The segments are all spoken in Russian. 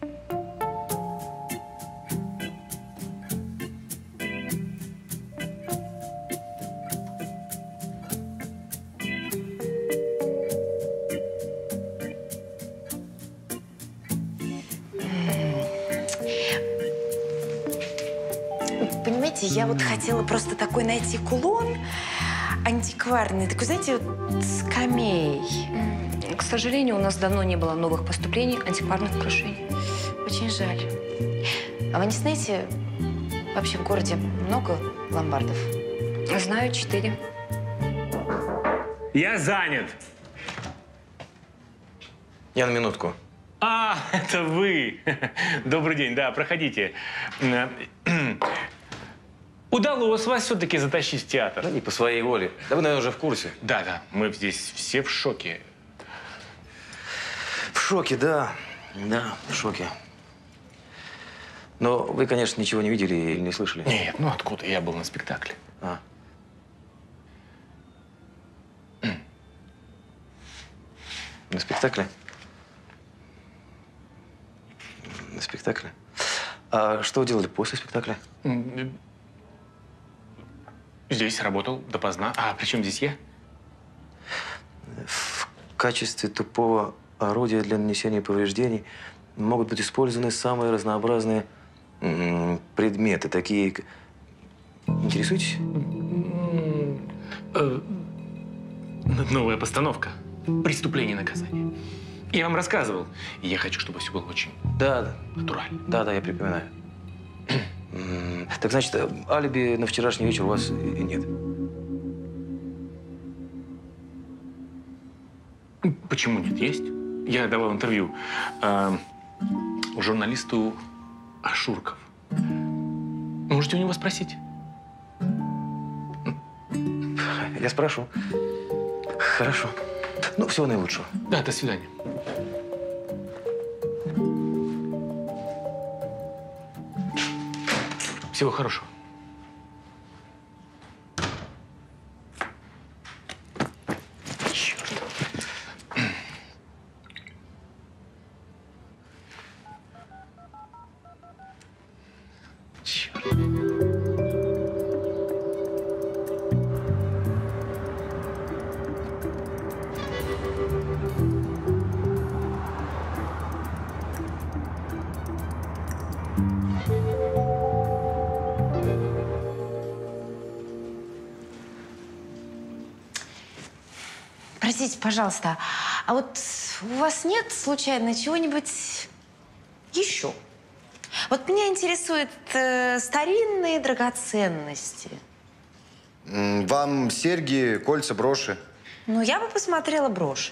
Понимаете, я вот хотела просто такой найти кулон антикварный, такой, знаете, вот скамей. К сожалению, у нас давно не было новых поступлений антикварных украшений. Очень жаль. А вы не знаете, вообще в городе много ломбардов? Знаю 4. Я занят. Я на минутку. А, это вы. Добрый день, да, проходите. Удалось вас все-таки затащить в театр. Да не по своей воле. Да вы, наверное, уже в курсе. Да, мы здесь все в шоке. В шоке, да. Да, в шоке. Но вы, конечно, ничего не видели или не слышали? Нет, ну откуда? Я был на спектакле. А. На спектакле? На спектакле? А что вы делали после спектакля? Здесь работал допоздна. А при чем здесь я? В качестве тупого орудия для нанесения повреждений могут быть использованы самые разнообразные предметы, такие... Интересуетесь? Новая постановка. Преступление и наказание. Я вам рассказывал. И я хочу, чтобы все было очень натурально. Да, я припоминаю. Так значит, алиби на вчерашний вечер у вас нет? Почему нет? Есть. Я давал интервью журналисту Ашурков. Можете у него спросить. Я спрошу. Хорошо. Ну, всего наилучшего. Да, до свидания. Всего хорошего. Черт. Черт. Простите, пожалуйста, а вот у вас нет, случайно, чего-нибудь еще? Вот меня интересуют старинные драгоценности. Вам серьги, кольца, броши? Ну, я бы посмотрела брошь.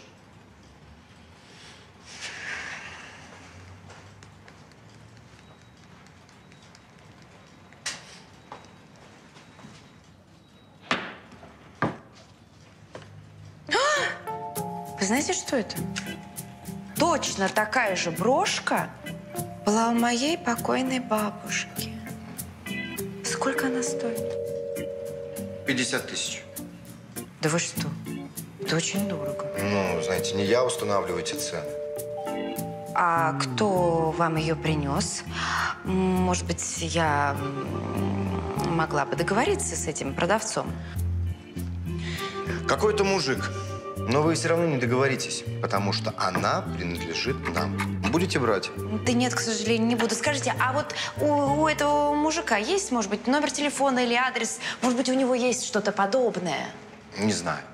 Вы знаете, что это? Точно такая же брошка была у моей покойной бабушки. Сколько она стоит? 50 тысяч. Да вы что? Это очень дорого. Ну, знаете, не я устанавливаю эти цены. А кто вам ее принес? Может быть, я могла бы договориться с этим продавцом? Какой-то мужик. Но вы все равно не договоритесь, потому что она принадлежит нам. Будете брать? Да нет, к сожалению, не буду. Скажите, а вот у этого мужика есть, может быть, номер телефона или адрес? Может быть, у него есть что-то подобное? Не знаю.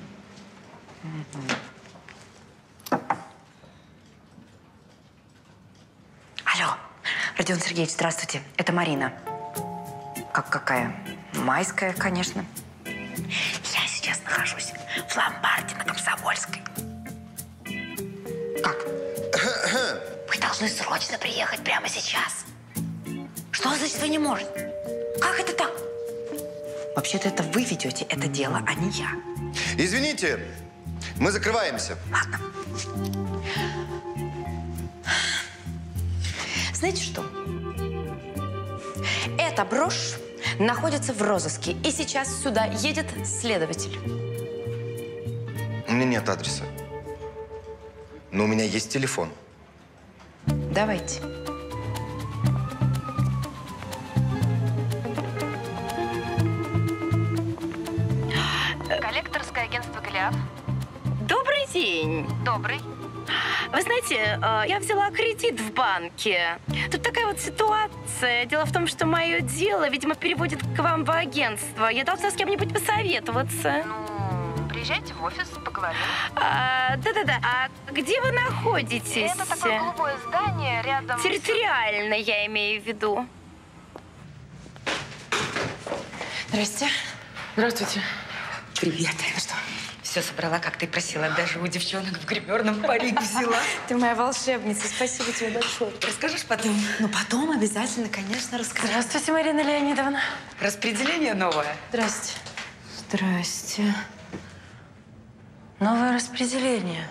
Алло, Родион Сергеевич, здравствуйте. Это Марина. Какая? Майская, конечно. Я сейчас нахожусь в ломбарде на Комсомольской. Как? Вы должны срочно приехать прямо сейчас. Что значит вы не можете? Как это так? Вообще-то это вы ведете это дело, а не я. Извините, мы закрываемся. Ладно. Знаете что? Эта брошь находится в розыске, и сейчас сюда едет следователь. У меня нет адреса. Но у меня есть телефон. Давайте. Коллекторское агентство «Голиаф». Добрый день. Добрый. Вы знаете, я взяла кредит в банке. Тут такая вот ситуация. Дело в том, что мое дело, видимо, переводит к вам в агентство. Я должна с кем-нибудь посоветоваться. Ну, приезжайте в офис, поговорим. Да-да-да. А где вы находитесь? Это такое голубое здание рядом... Территориально, я имею в виду. Здрасте. Здравствуйте. Привет. Ну что, все собрала, как ты просила. Даже у девчонок в гримерном парик взяла. Ты моя волшебница. Спасибо тебе большое. Расскажешь потом? Ну, потом обязательно, конечно, расскажу. Здравствуйте, Марина Леонидовна. Распределение новое. Здрасте. Здрасте. Новое распределение.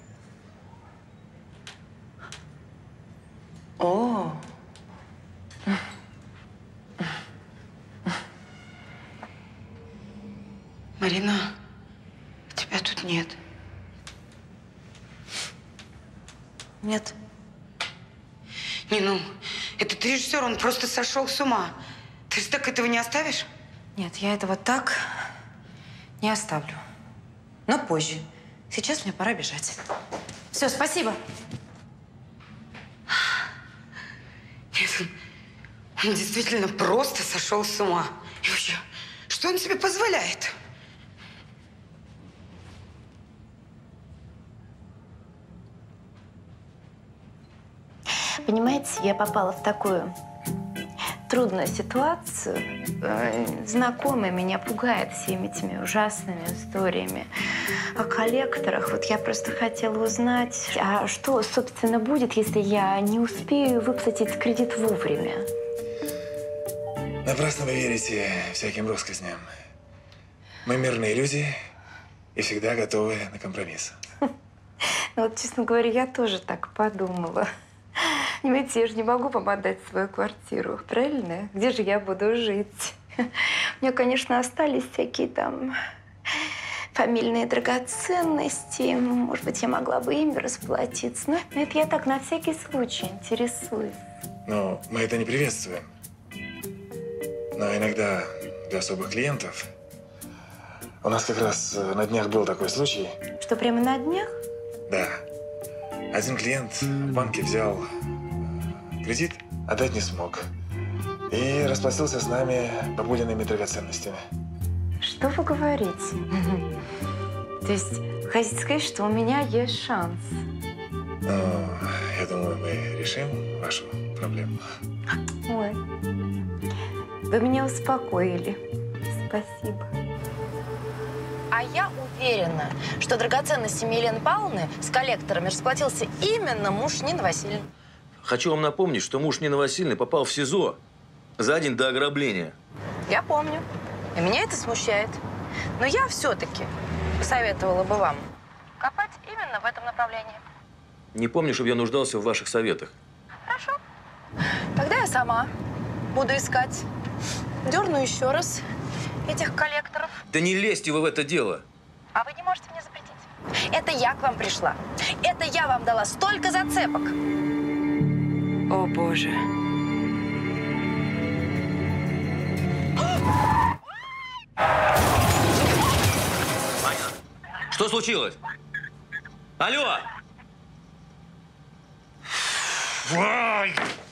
О. Марина, тебя тут нет. Нет. Не, ну, этот режиссер, он просто сошел с ума. Ты же так этого не оставишь? Нет, я этого так не оставлю. Но позже. Сейчас мне пора бежать. Все, спасибо. Нет, он действительно просто сошел с ума. И вообще, что он себе позволяет? Понимаете, я попала в такую трудную ситуацию. Знакомый меня пугает всеми этими ужасными историями о коллекторах. Вот я просто хотела узнать, а что, собственно, будет, если я не успею выплатить кредит вовремя? Напрасно вы верите всяким россказням. Мы мирные люди и всегда готовы на компромисс. Ну вот, честно говоря, я тоже так подумала. Понимаете, я же не могу вам отдать свою квартиру, правильно? Где же я буду жить? У меня, конечно, остались всякие там фамильные драгоценности. Может быть, я могла бы ими расплатиться. Но это я так на всякий случай интересуюсь. Но мы это не приветствуем. Но иногда для особых клиентов... У нас как раз на днях был такой случай. Что, прямо на днях? Да. Один клиент в банке взял кредит, отдать не смог. И расплатился с нами бабулиными драгоценностями. Что вы говорите? То есть, хотите сказать, что у меня есть шанс? Ну, я думаю, мы решим вашу проблему. Ой, вы меня успокоили. Спасибо. А я уверена, что драгоценностями Елены Павловны с коллекторами расплатился именно муж Нины Васильевны. Хочу вам напомнить, что муж Нины Васильевны попал в СИЗО за день до ограбления. Я помню. И меня это смущает. Но я все-таки посоветовала бы вам копать именно в этом направлении. Не помню, чтобы я нуждался в ваших советах. Хорошо. Тогда я сама буду искать. Дерну еще раз этих коллекторов. Да не лезьте вы в это дело. А вы не можете мне запретить. Это я к вам пришла. Это я вам дала столько зацепок. О, Боже. Аня, что случилось? Алло! Вай!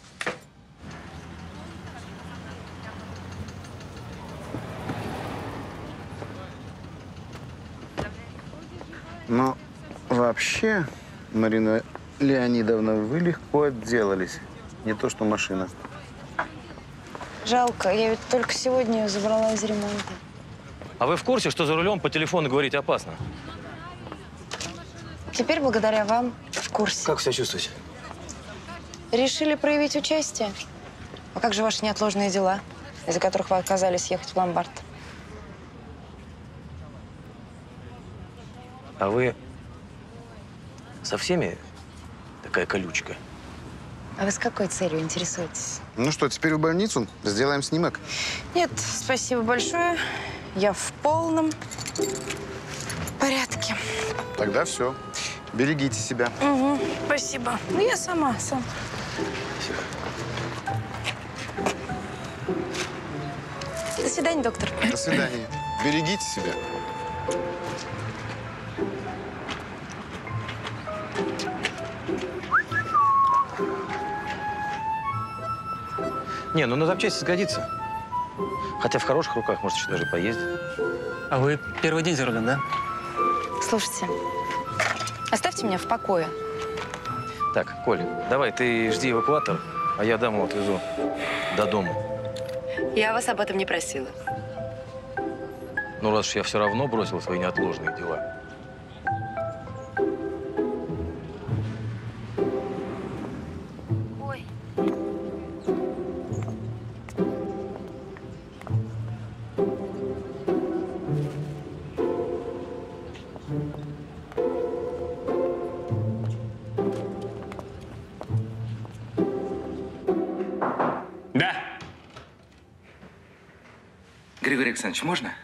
Но вообще, Марина Леонидовна, вы легко отделались. Не то, что машина. Жалко, я ведь только сегодня ее забрала из ремонта. А вы в курсе, что за рулем по телефону говорить опасно? Теперь благодаря вам в курсе. Как себя чувствуете? Решили проявить участие? А как же ваши неотложные дела, из-за которых вы отказались ехать в ломбард? А вы со всеми такая колючка? А вы с какой целью интересуетесь? Ну что, теперь в больницу? Сделаем снимок? Нет, спасибо большое. Я в полном порядке. Тогда все. Берегите себя. Угу, спасибо. Ну, я сама. До свидания, доктор. До свидания. Берегите себя. Не, ну на запчасти сгодится. Хотя в хороших руках, может, еще даже поездит. А вы первый день за рулем, да? Слушайте, оставьте меня в покое. Так, Коль, давай ты жди эвакуатор, а я даму отвезу до дома. Я вас об этом не просила. Ну, раз уж я все равно бросил свои неотложные дела. Ой. Да. Григорий Александрович, можно?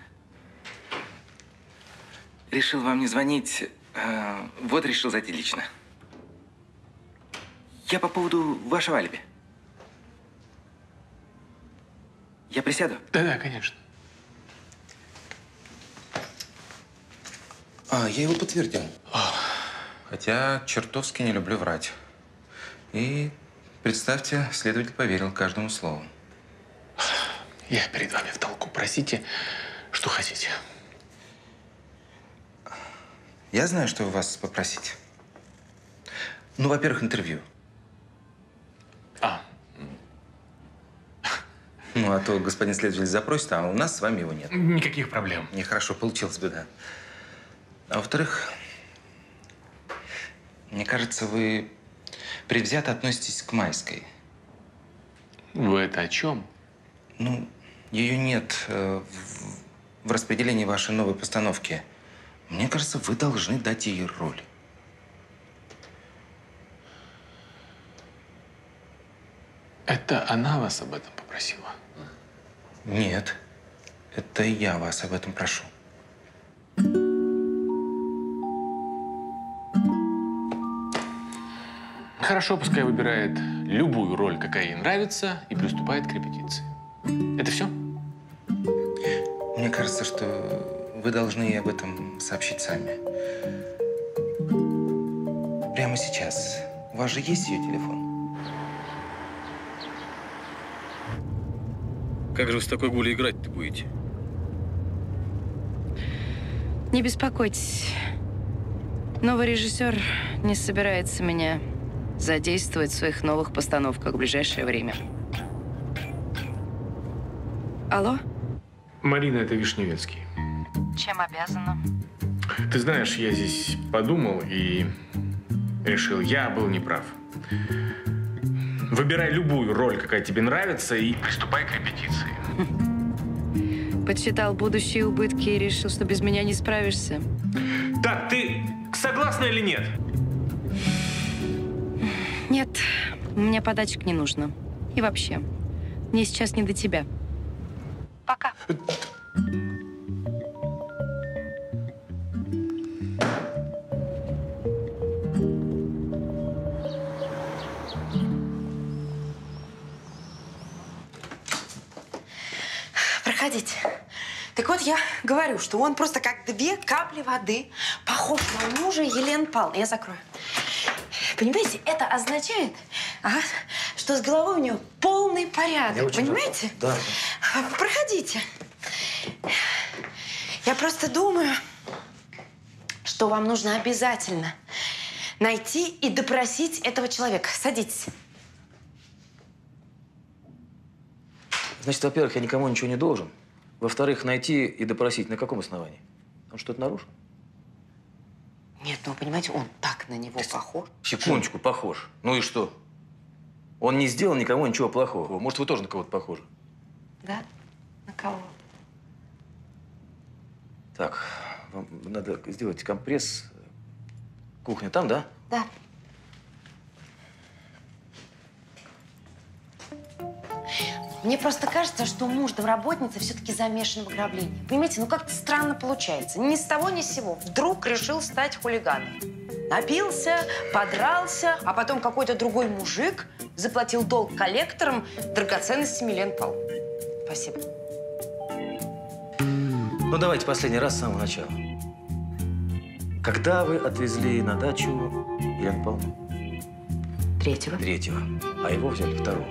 Решил вам не звонить. Вот решил зайти лично. Я по поводу вашего алиби. Я присяду? Да-да, конечно. Я его подтвердил. Хотя чертовски не люблю врать. И представьте, следователь поверил каждому слову. Я перед вами в долгу. Просите, что хотите. Я знаю, что у вас попросить. Ну, во-первых, интервью. Ну, а то господин следователь запросит, а у нас с вами его нет. Никаких проблем. Нехорошо получилось бы, да. А во-вторых, мне кажется, вы предвзято относитесь к Майской. Вы это о чем? Ну, ее нет в распределении вашей новой постановки. Мне кажется, вы должны дать ей роль. Это она вас об этом попросила? Нет, это я вас об этом прошу. Хорошо, пускай выбирает любую роль, какая ей нравится, и приступает к репетиции. Это все? Мне кажется, что вы должны ей об этом сообщить сами. Прямо сейчас. У вас же есть ее телефон? Как же вы с такой Гулей играть-то будете? Не беспокойтесь. Новый режиссер не собирается меня задействовать в своих новых постановках в ближайшее время. Алло? Марина, это Вишневецкий. Чем обязана? Ты знаешь, я здесь подумал и решил, я был неправ. Выбирай любую роль, какая тебе нравится, и приступай к репетиции. Подсчитал будущие убытки и решил, что без меня не справишься. Так, ты согласна или нет? Нет, мне подачек не нужно. И вообще, мне сейчас не до тебя. Пока. Проходите. Так вот, я говорю, что он просто как две капли воды похож на мужа Елены Павловны. Я закрою. Понимаете, это означает, что с головой у нее полный порядок. Понимаете? Да. Проходите. Я просто думаю, что вам нужно обязательно найти и допросить этого человека. Садитесь. Значит, во-первых, я никому ничего не должен. Во-вторых, найти и допросить на каком основании? Он что-то нарушил? Нет, ну, понимаете, он так на него похож. Секундочку, похож. Ну и что? Он не сделал никому ничего плохого. Может, вы тоже на кого-то похожи? Да? На кого? Так, вам надо сделать компресс. Кухня там, да? Да. Мне просто кажется, что муж домработницы все-таки замешан в ограблении. Понимаете, ну как-то странно получается. Ни с того, ни с сего. Вдруг решил стать хулиганом. Напился, подрался, а потом какой-то другой мужик заплатил долг коллекторам драгоценностями Елены Павловны. Спасибо. Ну, давайте последний раз с самого начала. Когда вы отвезли на дачу Елену Павловну? 3-го. 3-го. А его взяли 2-го.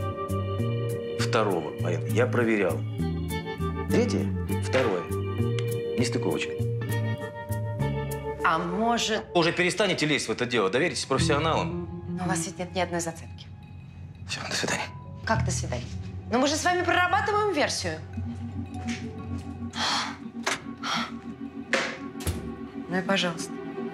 2-го, Марина. Я проверял. 3-е, 2-е. Нестыковочка. А может… Уже перестанете лезть в это дело. Доверитесь профессионалам. Но у вас ведь нет ни одной зацепки. Все, до свидания. Как до свидания? Но мы же с вами прорабатываем версию. Ну и пожалуйста.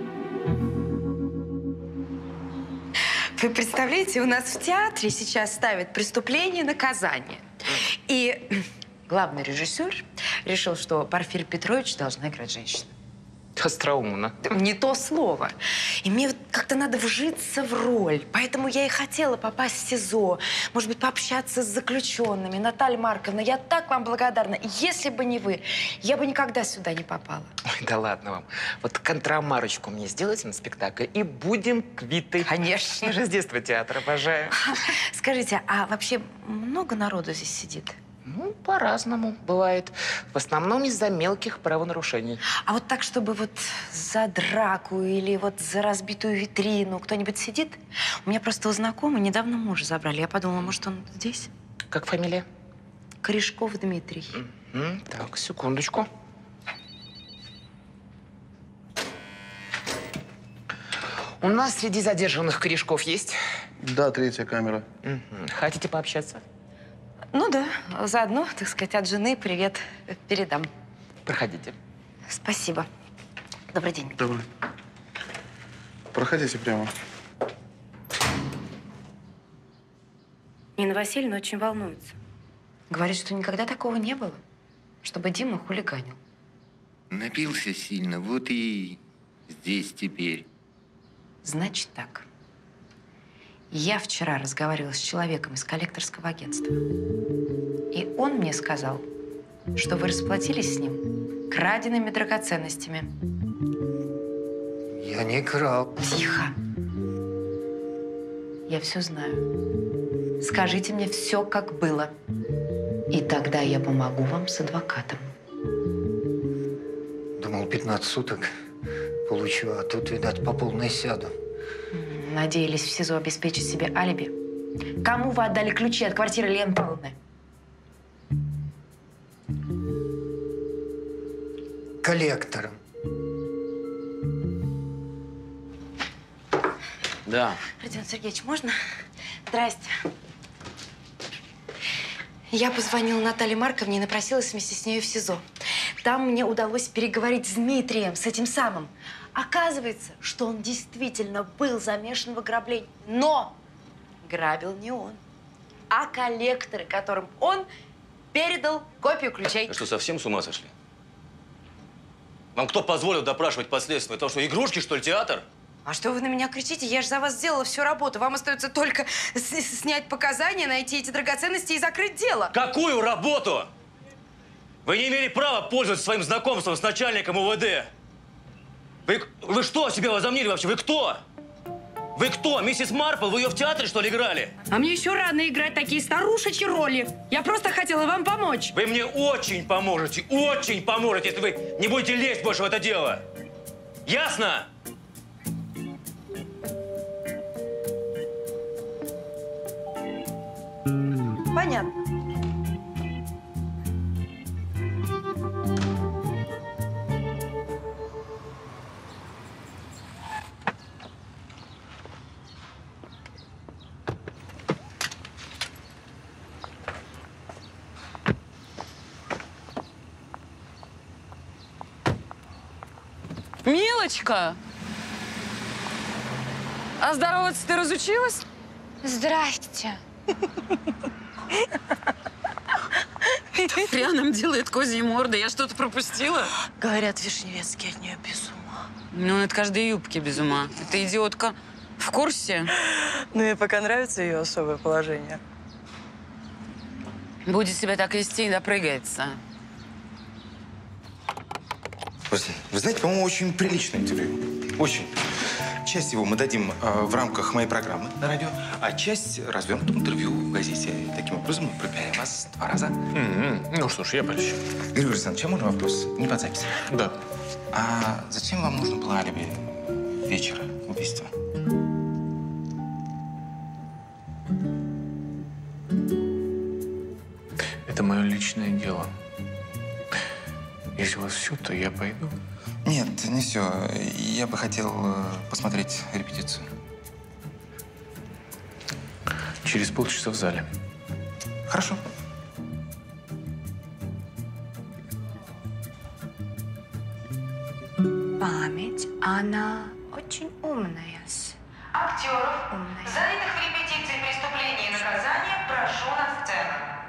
Вы представляете, у нас в театре сейчас ставят «Преступление и наказание». И главный режиссер решил, что Порфирий Петрович должна играть женщину. Остроумно. Не то слово. И мне вот как-то надо вжиться в роль. Поэтому я и хотела попасть в СИЗО. Может быть, пообщаться с заключенными. Наталья Марковна, я так вам благодарна. Если бы не вы, я бы никогда сюда не попала. Ой, да ладно вам. Вот контрамарочку мне сделайте на спектакль, и будем квиты. Конечно. Я же с детства театр обожаю. Скажите, а вообще много народу здесь сидит? Ну, по-разному бывает. В основном из-за мелких правонарушений. А вот так, чтобы вот за драку или вот за разбитую витрину кто-нибудь сидит? У меня просто у знакомого недавно мужа забрали. Я подумала, может, он здесь? Как фамилия? Корешков Дмитрий. Так, секундочку. У нас среди задержанных корешков есть? Да, 3-я камера. Хотите пообщаться? Ну да, заодно, так сказать, от жены привет передам. Проходите. Спасибо. Добрый день. Добрый. Проходите прямо. Нина Васильевна очень волнуется. Говорит, что никогда такого не было, чтобы Дима хулиганил. Напился сильно, вот и здесь теперь. Значит так. Я вчера разговаривала с человеком из коллекторского агентства. И он мне сказал, что вы расплатились с ним краденными драгоценностями. Я не крал. Тихо. Я все знаю. Скажите мне все, как было. И тогда я помогу вам с адвокатом. Думал, 15 суток получу, а тут, видать, по полной сяду. Надеялись в СИЗО обеспечить себе алиби? Кому вы отдали ключи от квартиры Елены Павловны? Коллектором. Да. Родион Сергеевич, можно? Здрасте. Я позвонила Наталье Марковне и напросилась вместе с ней в СИЗО. Там мне удалось переговорить с Дмитрием, с этим самым. Оказывается, что он действительно был замешан в ограблении. Но грабил не он, а коллекторы, которым он передал копию ключей. Вы что, совсем с ума сошли? Вам кто позволил допрашивать последствия? То, что игрушки, что ли, театр? А что вы на меня кричите? Я же за вас сделала всю работу. Вам остается только снять показания, найти эти драгоценности и закрыть дело. Какую работу? Вы не имели права пользоваться своим знакомством с начальником УВД. Вы что себе возомнили вообще? Вы кто? Вы кто? Миссис Марпл? Вы ее в театре, что ли, играли? А мне еще рано играть такие старушечьи роли. Я просто хотела вам помочь. Вы мне очень поможете, если вы не будете лезть больше в это дело. Ясно? Понятно. Милочка! А здороваться ты разучилась? Здрасте. Пряным делает козьи морды. Я что-то пропустила? Говорят, Вишневецкий от нее без ума. Ну, от каждой юбки без ума. Эта идиотка в курсе? Ну, ей пока нравится ее особое положение. Будет себя так вести и допрыгается. Вы знаете, по-моему, очень приличное интервью. Очень. часть его мы дадим в рамках моей программы на радио, а часть развернутым интервью в газете. Таким образом мы пропиарим вас 2 раза. Ну что ж, я польщу. Григорий Александрович, а можно вопрос? Не под запись. Да. А зачем вам нужно было алиби вечера убийства? Это мое личное дело. Если у вас все, то я пойду. Нет, не все. Я бы хотел посмотреть репетицию. Через полчаса в зале. Хорошо. Память, она очень умная. Актеров, занятых в репетиции преступления и наказания, прошу на сцену.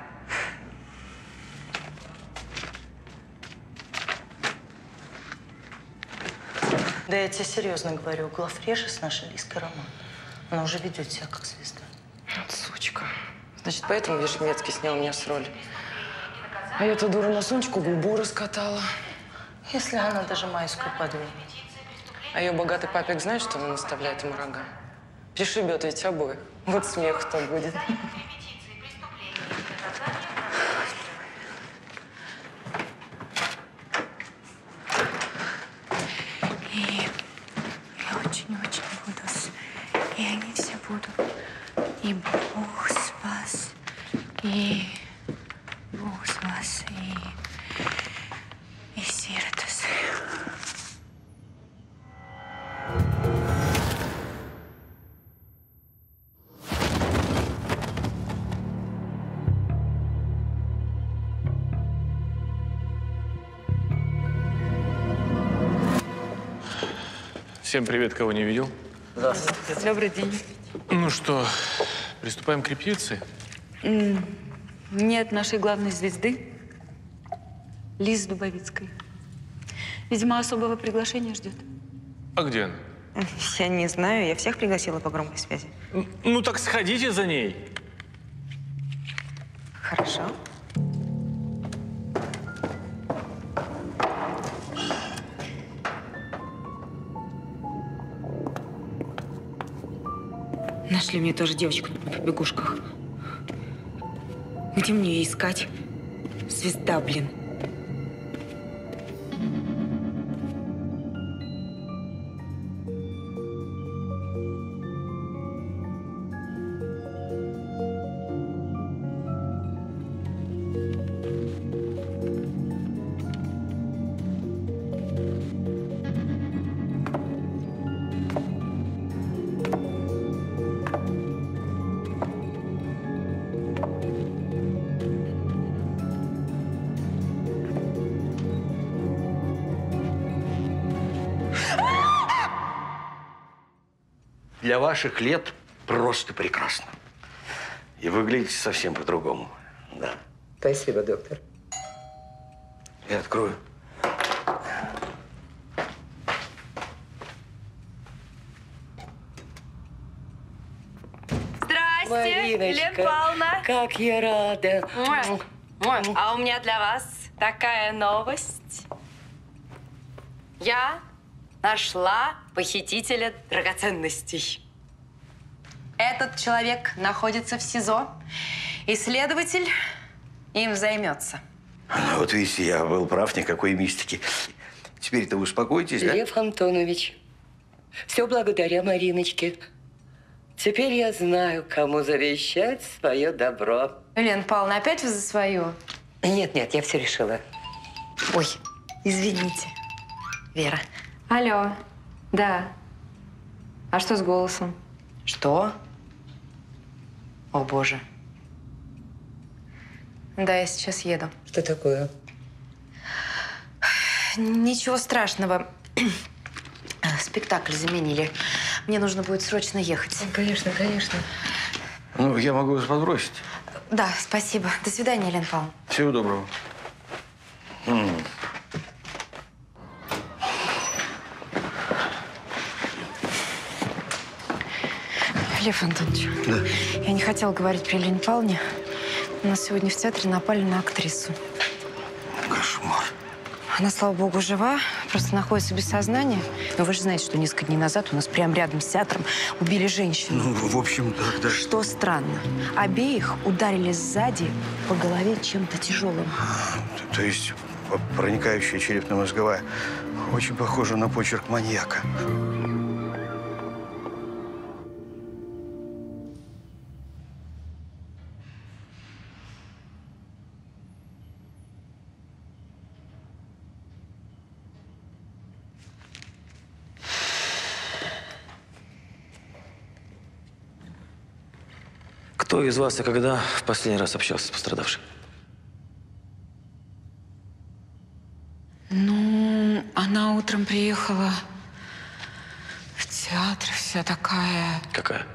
Да я тебе серьезно говорю, главреже с нашей Лиской роман. Она уже ведет себя как звезда. Вот сучка. Значит, поэтому Вишневецкий снял меня с роли. А я эту дуру на Сонечку губу раскатала. Если она даже майскую подвинет. А ее богатый папик знает, что она наставляет ему рога? Пришибет ведь обоих. Вот смех-то будет. И я очень-очень буду. И они все будут. И Бог с вас. И Бог с вас. И сиротас. Всем привет, кого не видел. Здравствуйте. Добрый день. Ну что, приступаем к репетиции? Нет нашей главной звезды, Лизы Дубовицкой. Видимо, особого приглашения ждет. А где она? Я не знаю, я всех пригласила по громкой связи. Ну так сходите за ней. Хорошо. Нашли мне тоже девочку на побегушках. Где мне ее искать? Звезда, блин. Для ваших лет просто прекрасно. И выглядите совсем по-другому. Да. Спасибо, доктор. Я открою. Здрасте, Мариночка, Лен Павловна. как я рада. А у меня для вас такая новость. Я нашла похитителя драгоценностей. Этот человек находится в СИЗО, и следователь им займется. Ну, вот видите, я был прав, никакой мистики. Теперь-то вы успокойтесь, да? Лев Антонович, все благодаря Мариночке. Теперь я знаю, кому завещать свое добро. Лен Павловна, опять вы за свое? Нет, я все решила. Ой, извините. Вера. Алло. Да. А что с голосом? Что? О, Боже. Да, я сейчас еду. Что такое? Ничего страшного. Спектакль заменили. Мне нужно будет срочно ехать. Конечно, конечно. Ну, я могу вас подбросить. Да, спасибо. До свидания, Лен Павловна. Всего доброго. Лев Антонович, я не хотела говорить при Лене Павловне. У нас сегодня в театре напали на актрису. Кошмар. Она, слава богу, жива, просто находится без сознания. Но вы же знаете, что несколько дней назад у нас прямо рядом с театром убили женщину. Ну, в общем, да. Что странно, обеих ударили сзади по голове чем-то тяжелым. То есть проникающая черепно-мозговая. Очень похоже на почерк маньяка. Кто из вас и когда в последний раз общался с пострадавшим? Ну, она утром приехала в театр, вся такая… Какая?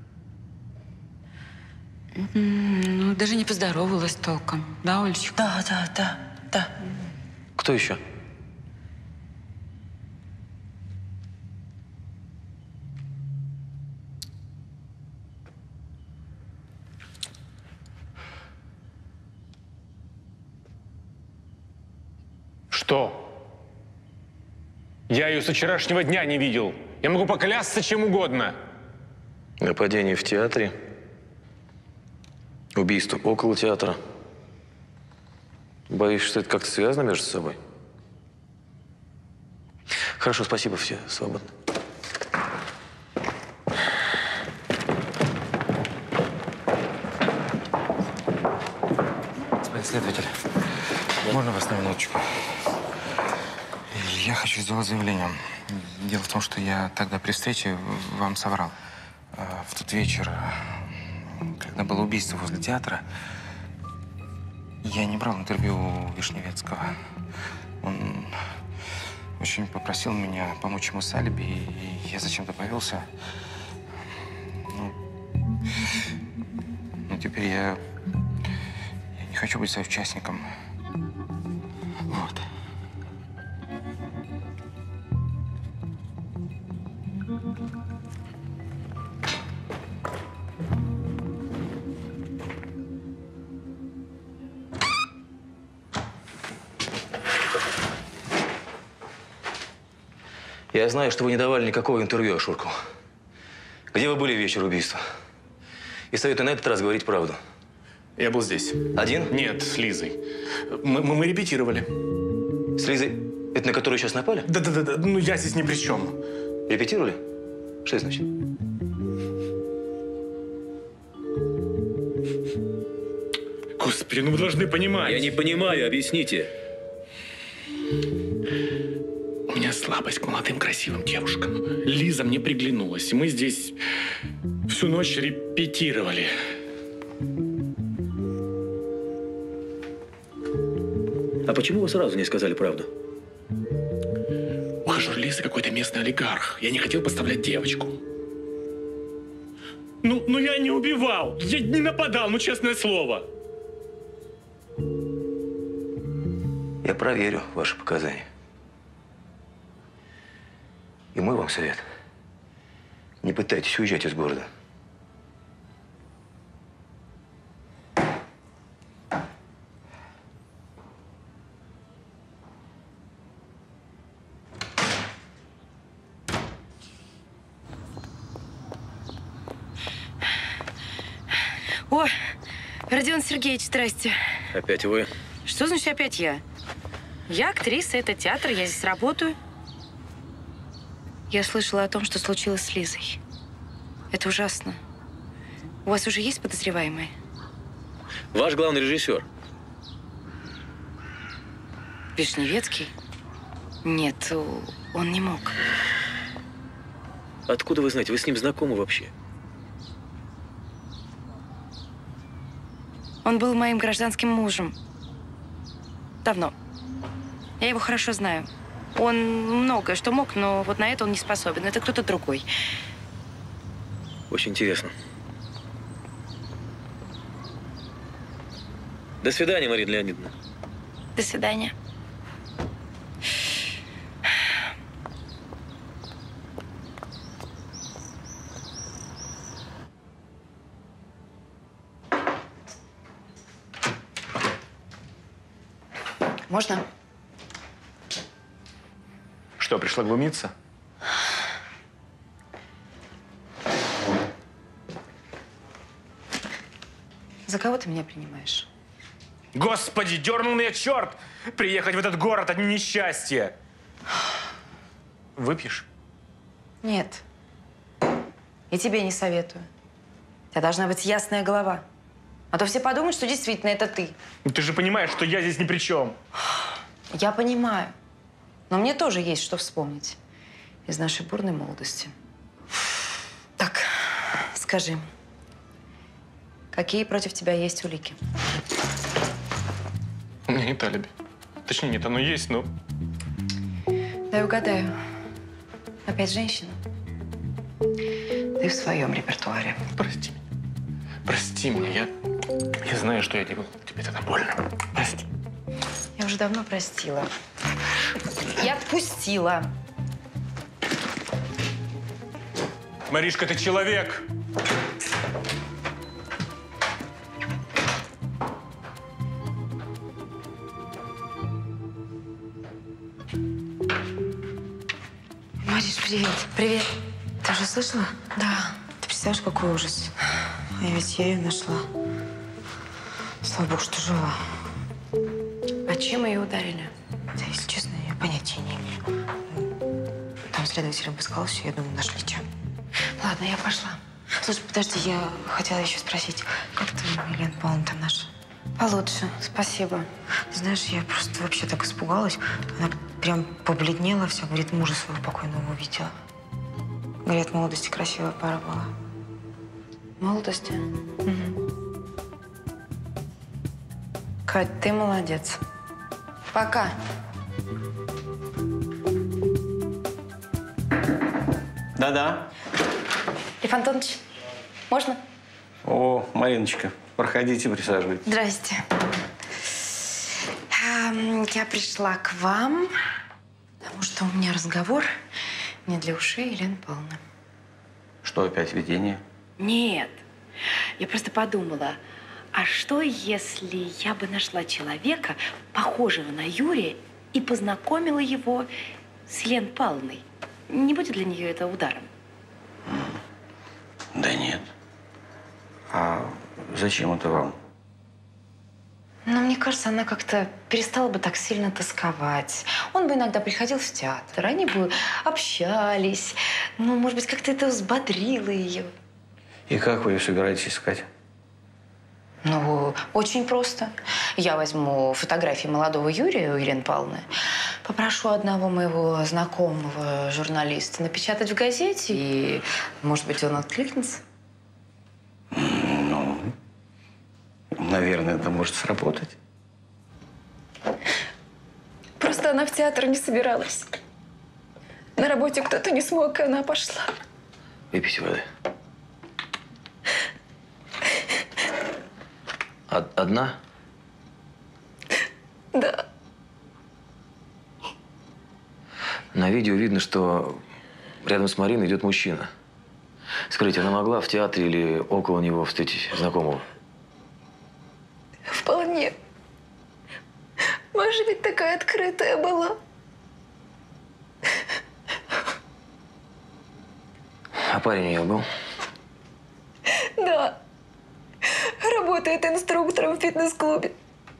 Ну, даже не поздоровалась толком. Да, Олечка? Да. Кто еще? Что? Я ее со вчерашнего дня не видел. Я могу поклясться чем угодно. Нападение в театре. Убийство около театра. Боюсь, что это как-то связано между собой. Хорошо, спасибо, все свободны. Господин следователь, можно вас на минуточку? Я хочу сделать заявление. Дело в том, что я тогда при встрече вам соврал. В тот вечер, когда было убийство возле театра, я не брал интервью у Вишневецкого. Он очень попросил меня помочь ему с алиби, и я зачем-то повелся. Ну, теперь я не хочу быть соучастником. Вот. Я знаю, что вы не давали никакого интервью Ашуркову. Где вы были в вечер убийства? И советую на этот раз говорить правду. Я был здесь. Один? Нет, с Лизой. Мы репетировали. С Лизой? Это на которую сейчас напали? Да. Ну, я здесь ни при чем. Репетировали? Что это значит? Господи, ну вы должны понимать. Я не понимаю, объясните. У меня слабость к молодым красивым девушкам. Лиза мне приглянулась. И мы здесь всю ночь репетировали. А почему вы сразу не сказали правду? Ухажер Лизы какой-то местный олигарх. Я не хотел подставлять девочку. Ну я не убивал. Я не нападал, ну честное слово. Я проверю ваши показания. И мой вам совет. Не пытайтесь уезжать из города. О, Родион Сергеевич, здрасте. Опять вы? Что значит опять я? Я актриса, это театр, я здесь работаю. Я слышала о том, что случилось с Лизой. Это ужасно. У вас уже есть подозреваемые? Ваш главный режиссер. Вишневецкий? Нет, он не мог. Откуда вы знаете? Вы с ним знакомы вообще? Он был моим гражданским мужем. Давно. Я его хорошо знаю. Он многое что мог, но вот на это он не способен. Это кто-то другой. Очень интересно. До свидания, Марина Леонидовна. До свидания. Можно? Что, пришла глумиться? За кого ты меня принимаешь? Господи, дернул меня черт! Приехать в этот город одни несчастья. Выпьешь? Нет. И тебе не советую. У тебя должна быть ясная голова. А то все подумают, что действительно это ты. Ну, ты же понимаешь, что я здесь ни при чем. Я понимаю. Но мне тоже есть что вспомнить из нашей бурной молодости. Так, скажи, какие против тебя есть улики? У меня нет алиби. Точнее, нет, оно есть, но… Дай угадаю. Опять женщина? Ты в своем репертуаре. Прости меня. Прости меня. Я знаю, что я делал. Тебе это больно. Прости. Я уже давно простила. Я отпустила. Маришка, ты человек. Мариш, привет. Привет. Ты уже слышала? Да. Ты представляешь, какой ужас? Я ведь ее нашла. Слава богу, что жива. А чем ее ударили? Да, если честно, я понятия не имею. Там следователь обыскал все, я думаю, нашли чем. Ладно, я пошла. Слушай, подожди, я хотела еще спросить, как ты, Елена Павловна, там наша? Получше, спасибо. Ты знаешь, я просто вообще так испугалась. Она прям побледнела вся, говорит, мужа своего покойного увидела. Говорят, в молодости красивая пара была. В молодости? Угу. Кать, ты молодец. Пока. Да-да. Лев Антонович, можно? О, Мариночка, проходите, присаживайтесь. Здрасте. Я пришла к вам, потому что у меня разговор не для ушей Елены Павловны. Что, опять видение? Нет. Я просто подумала, а что, если я бы нашла человека, похожего на Юрия, и познакомила его с Еленой Павловной? Не будет для нее это ударом? Да нет. А зачем это вам? Но мне кажется, она как-то перестала бы так сильно тосковать. Он бы иногда приходил в театр, они бы общались. Ну, может быть, как-то это взбодрило ее. И как вы ее собираетесь искать? Ну, очень просто. Я возьму фотографии молодого Юрия у Елены Павловны, попрошу одного моего знакомого журналиста напечатать в газете, и, может быть, он откликнется. Ну, наверное, это может сработать. Просто она в театр не собиралась. На работе кто-то не смог, и она пошла. Выпейте воды. Одна? Да. На видео видно, что рядом с Мариной идет мужчина. Скажите, она могла в театре или около него встретить знакомого? Вполне. Маша ведь такая открытая была. А парень у нее был? Да. Работает инструктором в фитнес-клубе.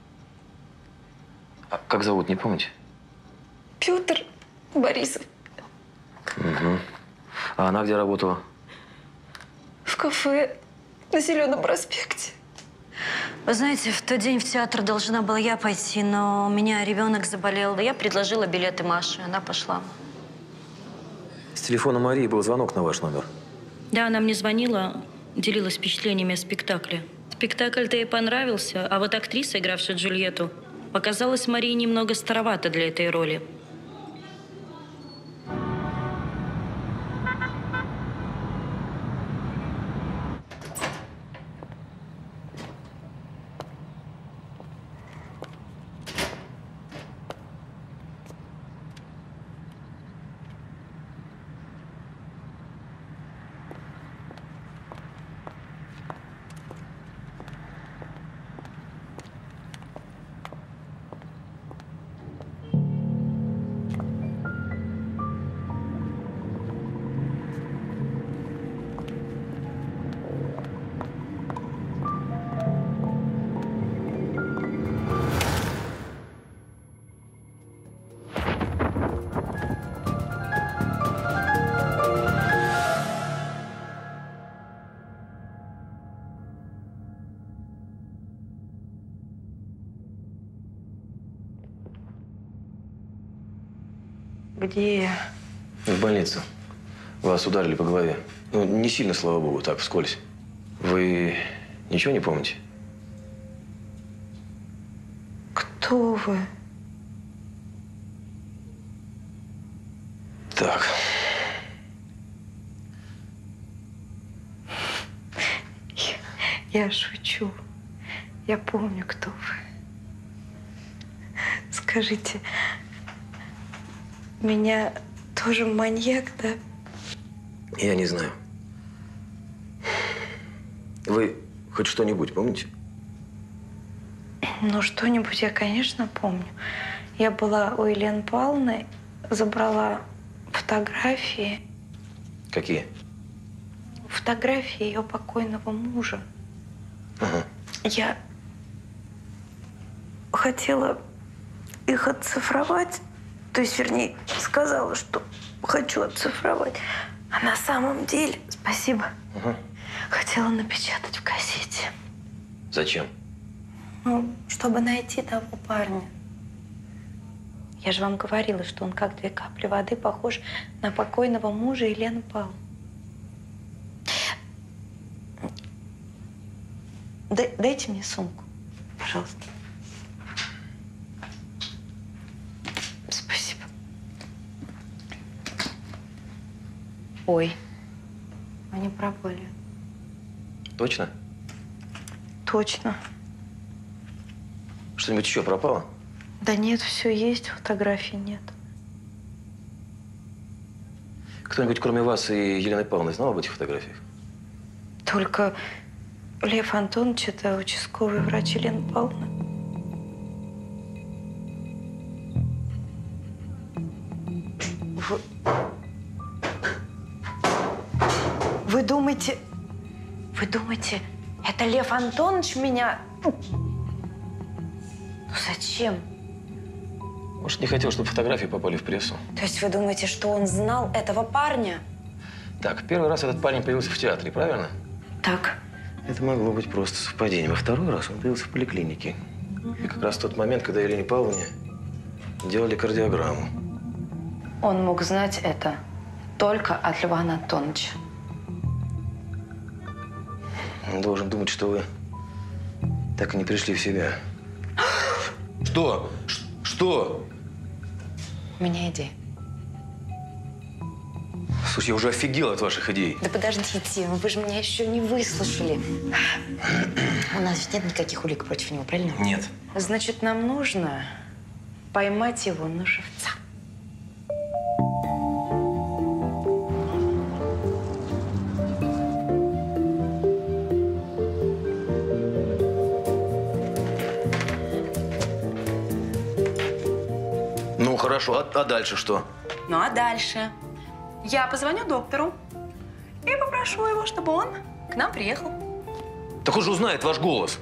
А как зовут, не помните? Петр Борисов. Угу. А она где работала? В кафе на Зеленом проспекте. Вы знаете, в тот день в театр должна была я пойти, но у меня ребенок заболел. Я предложила билеты Маше, она пошла. С телефона Марии был звонок на ваш номер. Да, она мне звонила, делилась впечатлениями о спектакле. Спектакль-то ей понравился, а вот актриса, игравшая Джульетту, показалась Марии немного старовата для этой роли. Где? В больнице. Вас ударили по голове. Ну, не сильно, слава богу, так, вскользь. Вы ничего не помните? Кто вы? Так. Я шучу. Я помню, кто вы. Скажите, меня тоже маньяк, да? Я не знаю. Вы хоть что-нибудь помните? Ну, что-нибудь я, конечно, помню. Я была у Елены Павловны, забрала фотографии. Какие? Фотографии ее покойного мужа. Ага. Я хотела их оцифровать, то есть, вернее, сказала, что хочу оцифровать. А на самом деле, спасибо, хотела напечатать в кассете. Зачем? Ну, чтобы найти того парня. Я же вам говорила, что он как 2 капли воды похож на покойного мужа Елены Павловны. Дайте мне сумку, пожалуйста. Спасибо. Ой, они пропали. Точно? Точно. Что-нибудь еще пропало? Да нет, все есть, фотографий нет. Кто-нибудь, кроме вас и Елены Павловны, знал об этих фотографиях? Только Лев Антонович, это участковый врач Елены Павловны. Вы думаете, это Лев Антонович меня... Ну, зачем? Может, не хотел, чтобы фотографии попали в прессу? То есть вы думаете, что он знал этого парня? Так, первый раз этот парень появился в театре, правильно? Так. Это могло быть просто совпадением. А второй раз он появился в поликлинике. И как раз в тот момент, когда Елене Павловне делали кардиограмму. Он мог знать это только от Льва Антоновича. Он должен думать, что вы так и не пришли в себя. Что? Что? У меня идея. Слушай, я уже офигел от ваших идей. Да подождите, вы же меня еще не выслушали. У нас ведь нет никаких улик против него, правильно? Нет. Значит, нам нужно поймать его на живца. Ну, хорошо. А дальше что? Ну, а дальше? Я позвоню доктору и попрошу его, чтобы он к нам приехал. Так он же узнает ваш голос.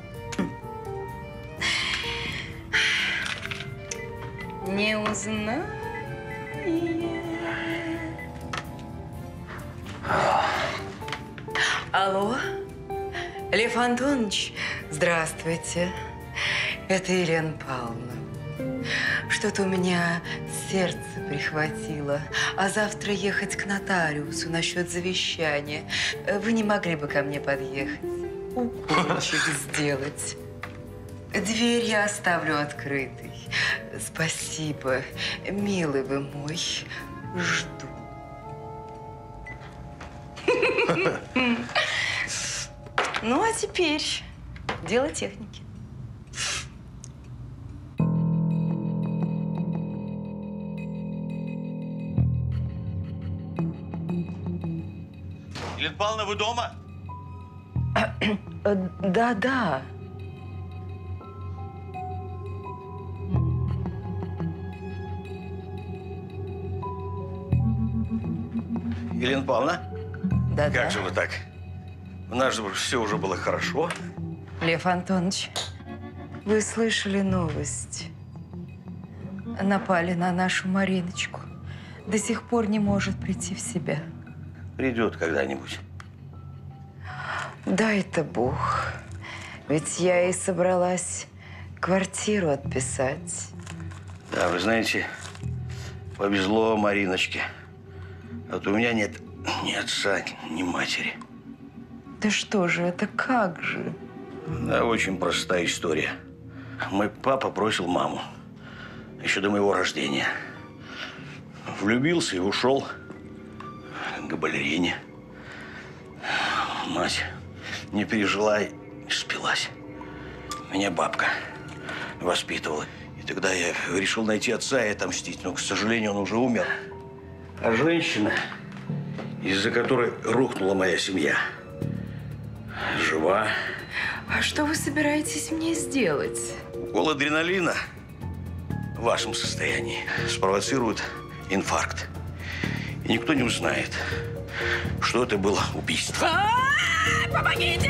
Не узнаю. Алло, Лев Антонович, здравствуйте. Это Елена Павловна. Что-то у меня сердце прихватило. А завтра ехать к нотариусу насчет завещания. Вы не могли бы ко мне подъехать? Укольчик сделать. Дверь я оставлю открытой. Спасибо, милый вы мой. Жду. Ну, а теперь дело техники. Елена Павловна, вы дома? Да. Елена Павловна? Да. Как же вы так? У нас же все уже было хорошо. Лев Антонович, вы слышали новость? Напали на нашу Мариночку. До сих пор не может прийти в себя. Придет когда-нибудь. Дай-то Бог. Ведь я и собралась квартиру отписать. Да, вы знаете, Повезло Мариночке. А то у меня нет ни отца, ни матери. Да что же, это как же? Да, очень простая история. Мой папа бросил маму. Еще до моего рождения. Влюбился и ушел к балерине. Мать не пережила и спилась. Меня бабка воспитывала. И тогда я решил найти отца и отомстить. Но, к сожалению, он уже умер. А женщина, из-за которой рухнула моя семья, жива. А что вы собираетесь мне сделать? Укол адреналина в вашем состоянии спровоцирует инфаркт. И никто не узнает, что это было убийство. Помогите!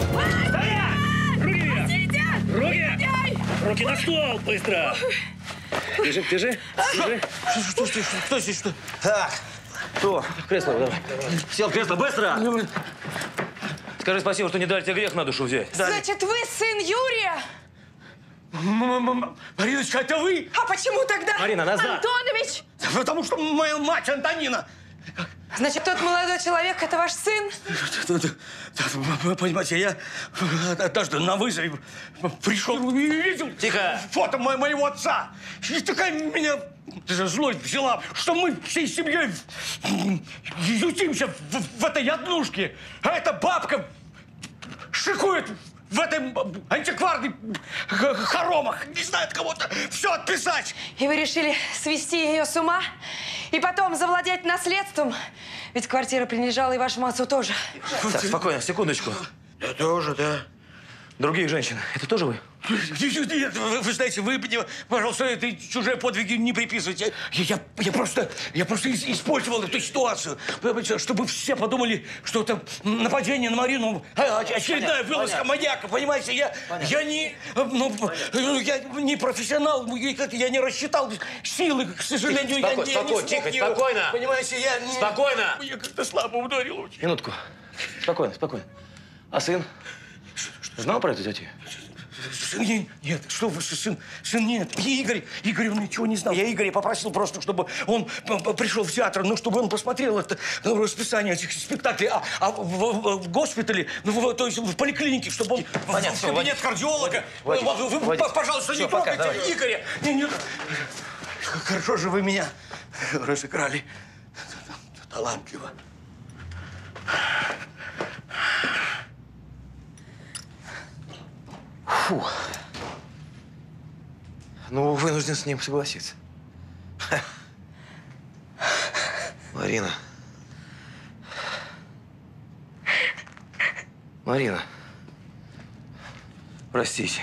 Руки! Руки! Руки на стол! Быстро! Держи. Что здесь? Что? Так, кто? Кресло, давай. Сел в кресло, быстро! Скажи спасибо, что не дали тебе грех на душу взять. Значит, вы сын Юрия? Мариночка, это вы? А почему тогда Марина, назад! Антонович? Потому что моя мать Антонина. Значит, тот молодой человек – это ваш сын? Вы понимаете, я однажды на вызове пришел и видел фото моего отца. И такая меня злость взяла, что мы всей семьей ютимся в этой однушке. А эта бабка шикует в этой антикварной хоромах. Не знает кого-то все отписать. И вы решили свести ее с ума? И потом завладеть наследством? Ведь квартира принадлежала и вашему отцу тоже. Так, спокойно, секундочку. Я тоже, да. Другие женщины, это тоже вы? Нет, вы знаете, вы мне, пожалуйста, эти чужие подвиги не приписывайте. Я просто использовал эту ситуацию, чтобы все подумали, что это нападение на Марину, очередная вылазка маньяка, понимаете? Я не профессионал, я не рассчитал силы, к сожалению, я не смог. Тихо, спокойно. Понимаете, я Спокойно. Я как-то слабо ударил очень. Минутку. Спокойно. А сын? Знал про эту затею? Сын нет, что вы, сын нет. Игорь, он ничего не знал. Я Игоря попросил просто, чтобы он пришел в театр, ну, чтобы он посмотрел это расписание этих спектаклей. А в госпитале, то есть в поликлинике, чтобы он в кабинет кардиолога. Вы, пожалуйста, не трогайте Игоря. Нет. Хорошо же вы меня разыграли талантливо. Фу. Ну, вынужден с ним согласиться. Марина. Простите.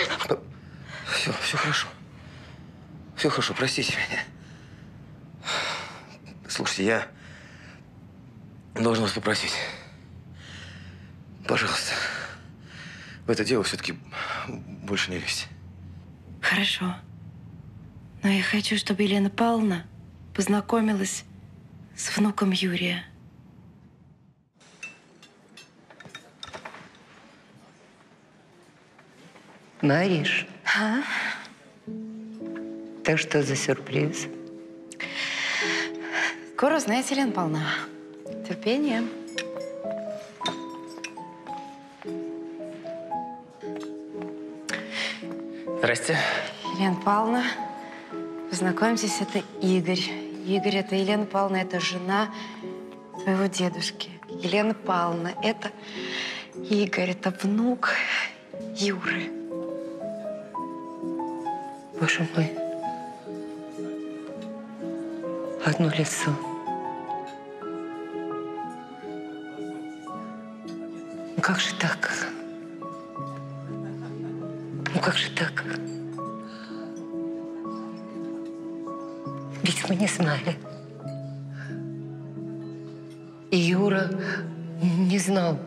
Все хорошо. Все хорошо, простите меня. Слушайте, я должен вас попросить. Пожалуйста. В это дело все-таки больше не лезть. Хорошо. Но я хочу, чтобы Елена Павловна познакомилась с внуком Юрия. Мариш, А? так что за сюрприз? Скоро узнаете, Елена Павловна. Терпение. Здрасте. Елена Павловна, познакомьтесь, это Игорь. Игорь, это Елена Павловна, это жена твоего дедушки. Елена Павловна, это Игорь, это внук Юры. Боже мой. Одно лицо. Ну как же так? Ну как же так? Ведь мы не знали. И Юра не знал.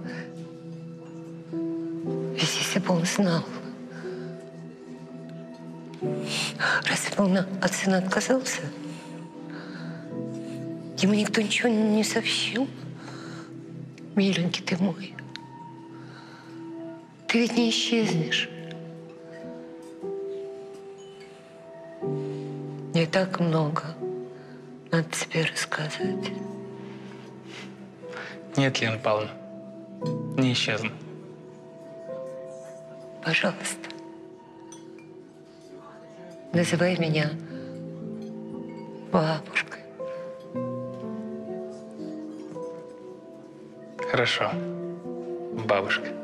Ведь если бы он знал, разве бы он от сына отказался? Ему никто ничего не сообщил. Миленький ты мой. Ты ведь не исчезнешь. Не так много надо тебе рассказать. Нет, Лена Павловна, не исчезну. Пожалуйста. Называй меня бабушкой. Хорошо, бабушка.